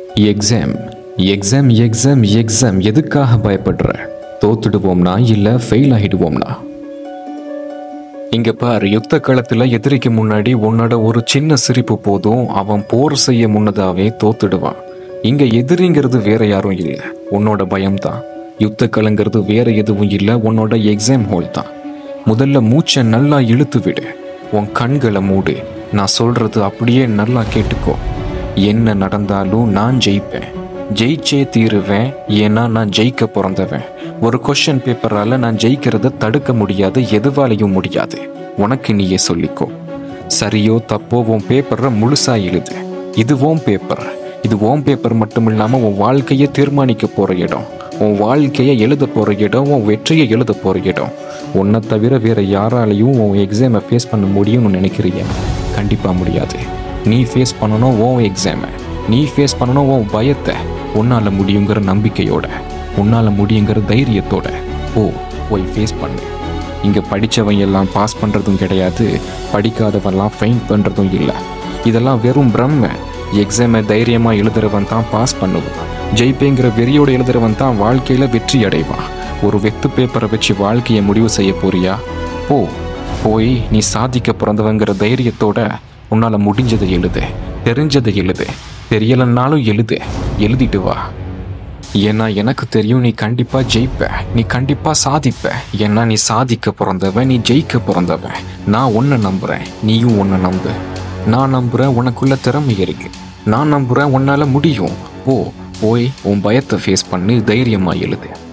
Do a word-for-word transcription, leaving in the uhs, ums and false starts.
Exam exam exam exam எதுக்காக பயப்படுற? தோத்துடுவோம்னா இல்லை ஃபெயில் ஆகிடுவோம்னா? இங்க பாரு, யுத்த காலத்துல எதிரிக்கு முன்னாடி உன்னோட ஒரு சின்ன சிரிப்பு போதும் அவன் போர் செய்ய முன்னதாவே தோத்துடுவான். இங்க எதிரிங்கிறது வேற யாரும் இல்லை, உன்னோட பயம்தான். யுத்த காலங்கிறது வேற எதுவும் இல்லை, உன்னோட எக்ஸாம் ஹால் தான். முதல்ல மூச்சை நல்லா இழுத்து விடு, உன் கண்களை மூடு. நான் சொல்றது அப்படியே நல்லா கேட்டுக்கோ. என்ன நடந்தாலும் நான் ஜெயிப்பேன், ஜெயிச்சே தீருவேன். ஏன்னா நான் ஜெயிக்க பிறந்தவன். ஒரு கொஸ்டின் பேப்பரால நான் ஜெயிக்கிறத தடுக்க முடியாது, எதுவாலையும் முடியாது. உனக்கு நீயே சொல்லிக்கோ. சரியோ தப்போ உன் பேப்பரை முழுசா எழுது. இது உன் பேப்பர். இது உன் பேப்பர் மட்டும் இல்லாமல் உன் வாழ்க்கையை தீர்மானிக்க போகிற இடம், உன் வாழ்க்கையை எழுத போகிற இடம், உன் வெற்றியை எழுத போகிற இடம். உன்னை தவிர வேற யாராலையும் உன் எக்ஸாமை ஃபேஸ் பண்ண முடியும்னு நினைக்கிறியா? கண்டிப்பாக முடியாது. நீ ஃபேஸ் பண்ணணும் உன் எக்ஸாமை, நீ ஃபேஸ் பண்ணணும் உன் பயத்தை. உன்னால் முடியுங்கிற நம்பிக்கையோட, உன்னால் முடியுங்கிற தைரியத்தோட ஓ போய் ஃபேஸ் பண்ணு. இங்கே படித்தவன் எல்லாம் பாஸ் பண்ணுறதும் கிடையாது, படிக்காதவெல்லாம் ஃபெயின் பண்ணுறதும் இல்லை. இதெல்லாம் வெறும் பிரம்ம. எக்ஸாமை தைரியமாக எழுதுறவன் தான் பாஸ் பண்ணுவான். ஜெயிப்பேங்கிற வெறியோடு எழுதுறவன் தான் வாழ்க்கையில் வெற்றி அடைவான். ஒரு வெத்து பேப்பரை வச்சு வாழ்க்கையை முடிவு செய்ய போறியா? போ போய் நீ சாதிக்க பிறந்தவங்கிற தைரியத்தோட உன்னால் முடிஞ்சதை எழுது, தெரிஞ்சதை எழுது, தெரியலைன்னாலும் எழுது, எழுதிட்டு வா. ஏன்னா எனக்கு தெரியும் நீ கண்டிப்பாக ஜெயிப்ப, நீ கண்டிப்பாக சாதிப்ப. ஏன்னா நீ சாதிக்க பிறந்தவன், நீ ஜெயிக்க பிறந்தவன். நான் உன்னை நம்புகிறேன், நீயும் உன்னை நம்பு. நான் நம்புகிறேன் உனக்குள்ள திறமை இருக்கு, நான் நம்புகிறேன் உன்னால் முடியும். போ போய் உன் பயத்தை ஃபேஸ் பண்ணி தைரியமாக எழுது.